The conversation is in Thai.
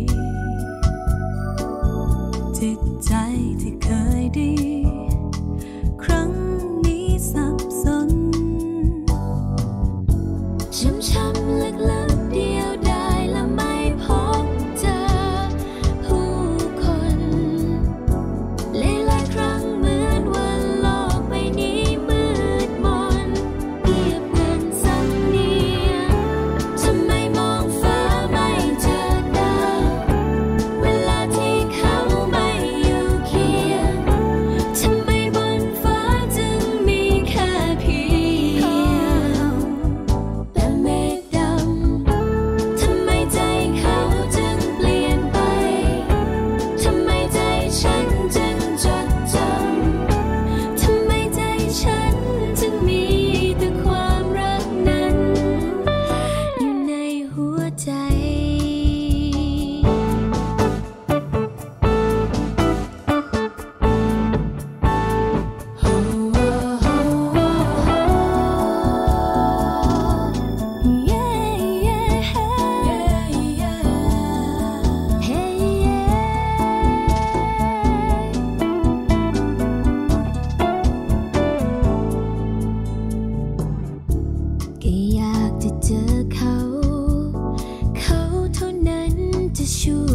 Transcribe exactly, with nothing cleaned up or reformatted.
จิตใจที่เคยดีครั้งนี้สับสนช้ำๆลึกๆเดียวดายและไม่พบเจอผู้คนหลายๆครั้งเหมือนว่าโลกใบนี้มืดมนเงียบเงันสำเนียงทำไมมองฟ้าไม่เจอดาวเวลาที่เขาไม่อยู่เคียงทำไมบนฟ้าจึงมีแค่เพียงแต่เมฆดำทำไมใจเขาจึงเปลี่ยนไปทำไมใจฉันจึงจดจำทำไมใจฉันจึงมีแต่ความรักนั้นอยู่ในหัวใจก็อยากจะเจอเขา เขาเท่านั้นจะช่วย